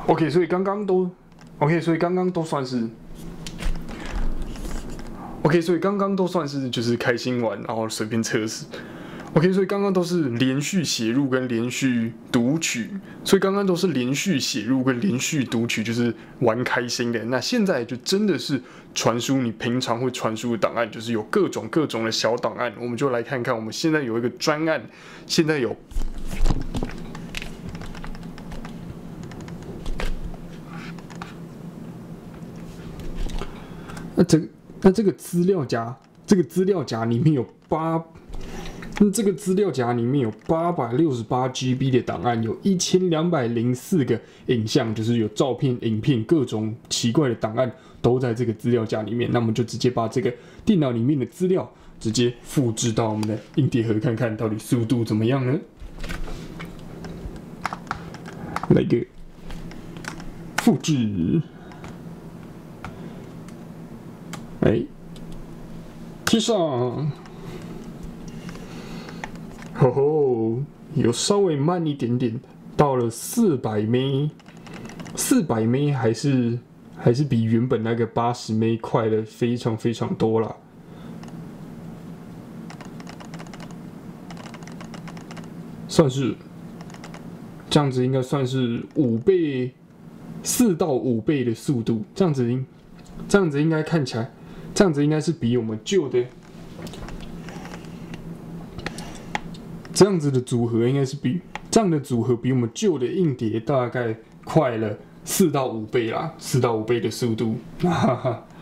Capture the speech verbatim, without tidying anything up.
OK， 所以刚刚都 OK， 所以刚刚都算是 OK， 所以刚刚都算是就是开心玩，然后随便测试。OK， 所以刚刚都是连续写入跟连续读取，所以刚刚都是连续写入跟连续读取，就是玩开心的。那现在就真的是传输你平常会传输的档案，就是有各种各种的小档案。我们就来看看，我们现在有一个专案，现在有。那这个那这个资料夹，这个资料夹里面有八。那这个资料夹里面有八百六十八 G B 的档案，有一千两百零四个影像，就是有照片、影片各种奇怪的档案都在这个资料夹里面。那我们就直接把这个电脑里面的资料直接复制到我们的硬碟盒，看看到底速度怎么样呢？来个复制，哎，贴上。吼吼，有稍微慢一点点，到了四百 M， 四百 M 还是还是比原本那个八十 M 快的非常非常多啦。算是这样子，应该算是五倍，四到五倍的速度。这样子应这样子应该看起来，这样子应该是比我们旧的。这样子的组合应该是比这样的组合比我们旧的硬碟大概快了四到五倍啦，四到五倍的速度，哈哈。